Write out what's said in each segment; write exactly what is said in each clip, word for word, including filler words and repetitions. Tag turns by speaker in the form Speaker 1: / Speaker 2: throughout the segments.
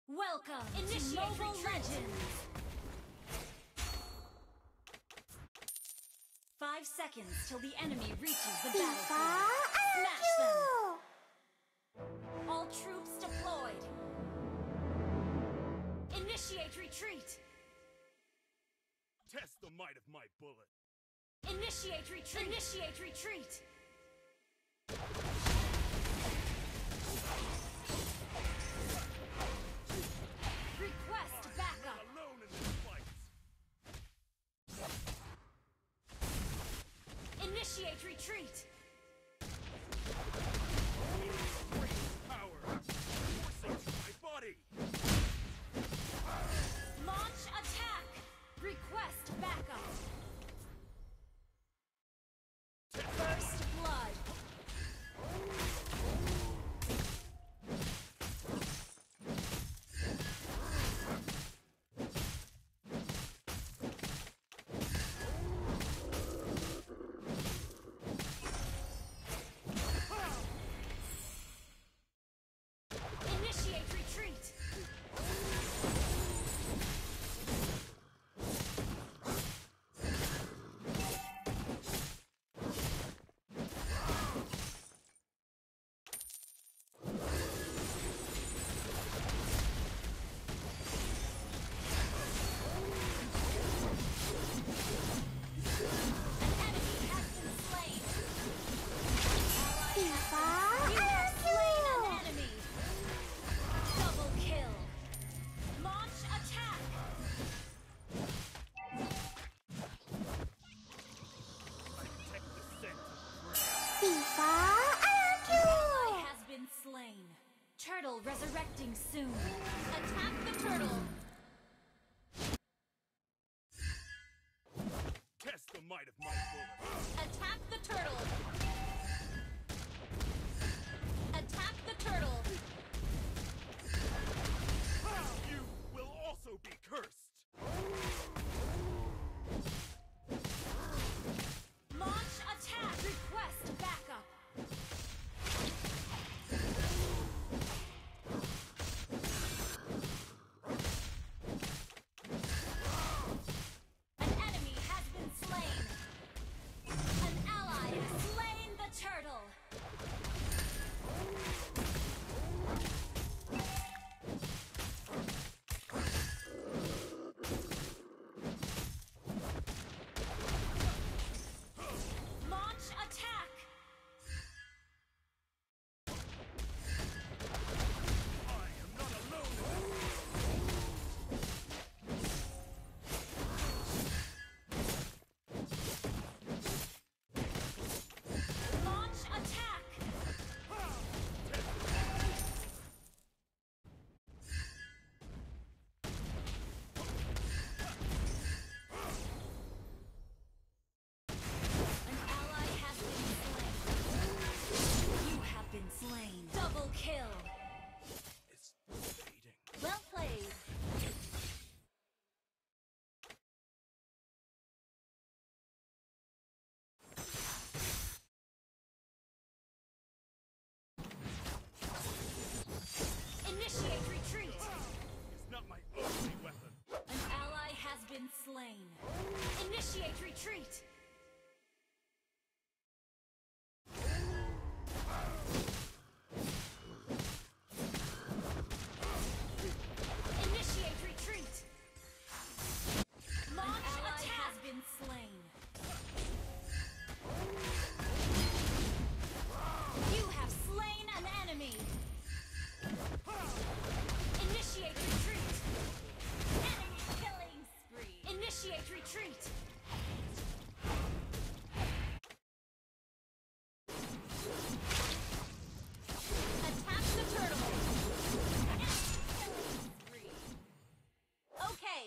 Speaker 1: Welcome Initiate to Mobile retreat. Legends! Five seconds till the enemy reaches the battlefield. Smash them! All troops deployed. Initiate retreat!
Speaker 2: Test the might of my bullet.
Speaker 1: Initiate retreat! Initiate retreat! Request backup!
Speaker 2: I'm alone in this fight.
Speaker 1: Initiate retreat!
Speaker 2: Great power coursing through my body.
Speaker 1: Launch attack! Request backup! First blood! Initiate retreat! Turtle resurrecting soon. Attack the turtle!
Speaker 2: Test the might of my bullet.
Speaker 1: Attack the turtle! Attack the turtle!
Speaker 2: You will also be cursed.
Speaker 1: Launch attack! Request backup! Slain. Initiate retreat! Initiate retreat! Launch attack has been slain. You have slain an enemy. Initiate retreat! Enemy killing spree! Initiate retreat! Attack the turtle! Okay!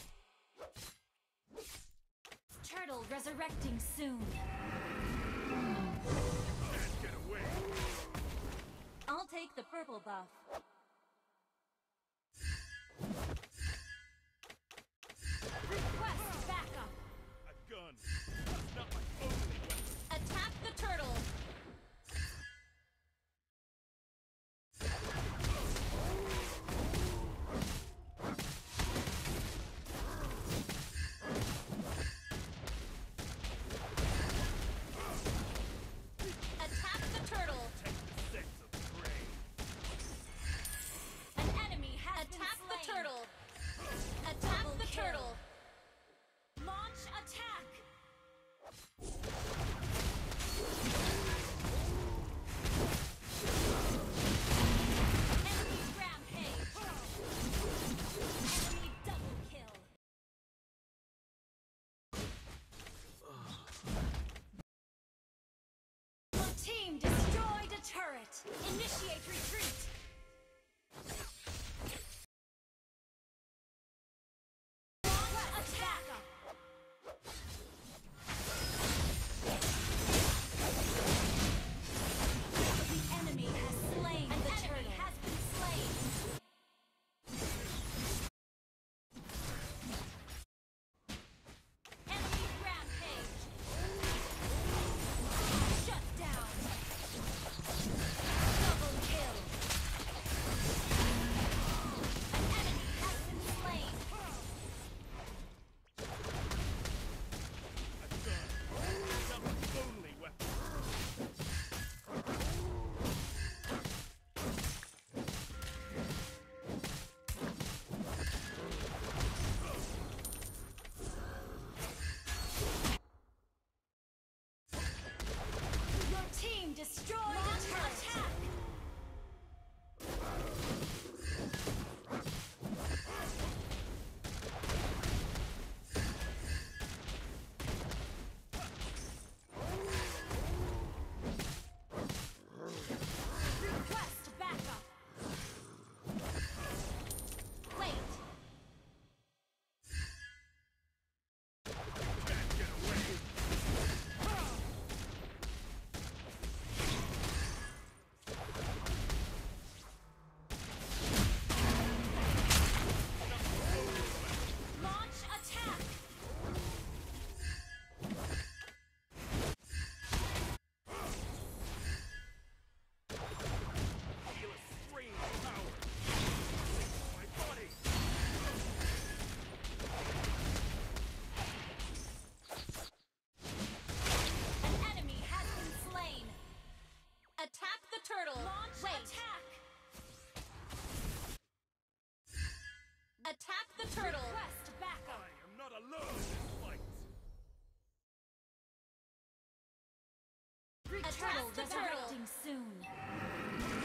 Speaker 1: Turtle resurrecting soon.
Speaker 2: Can't get away.
Speaker 1: I'll take the purple buff. Request backup!
Speaker 2: A gun. That's not my only weapon.
Speaker 1: Attack the turtle! Launch attack! Enemy rampage! Enemy double kill! Your team destroyed a turret! Initiate retreat! Destroy the turret! Attack! Request backup! Wait!
Speaker 2: Can't get away!
Speaker 1: Launch attack!
Speaker 2: Feel a strange power. My body.
Speaker 1: An enemy has been slain! Attack the turtle! Launch Wait. attack! Attack the turtle! Request backup!
Speaker 2: I am not alone in this fight.
Speaker 1: Attack the turtle! Soon.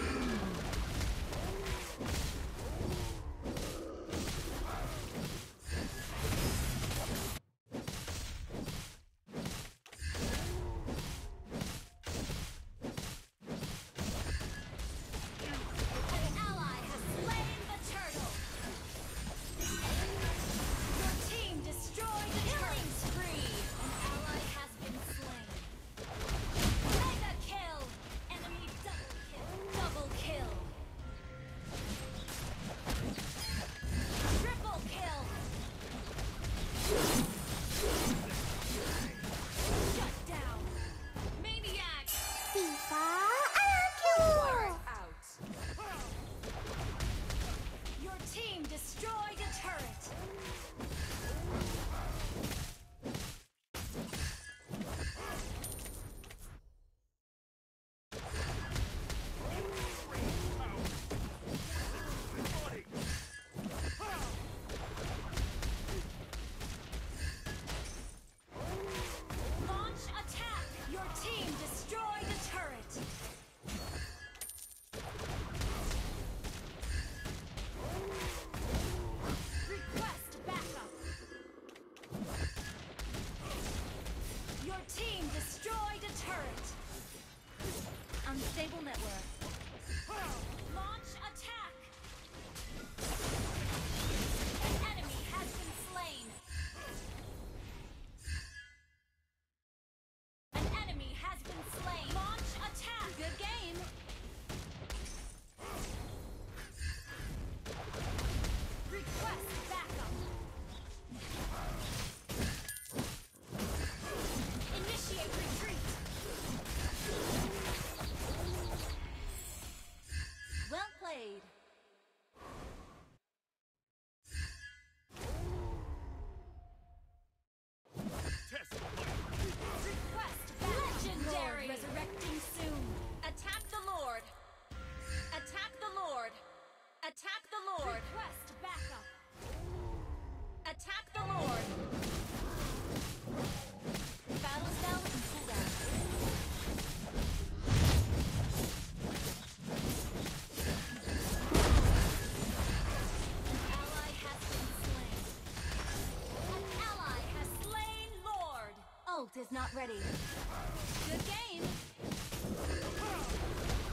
Speaker 1: An ally has slain the turtle! Your team destroyed the killing spree! An ally has been slain. Mega kill! Enemy double kill! Double kill! Triple kill! Shut down! Maniac! Warrior out! Your team destroyed a turret! Launch attack! Your team destroyed a turret! Request backup! Your team destroyed a turret! Unstable network. Launch attack! An enemy has been slain! An enemy has been slain! Launch attack! Good game! Request backup! Initiate retreat! Well played!
Speaker 2: Test the might.
Speaker 1: Request legendary! Lord resurrecting soon! Attack the Lord! Attack the Lord! Attack the Lord! Request backup! Attack the Lord! ult is not ready. Good game.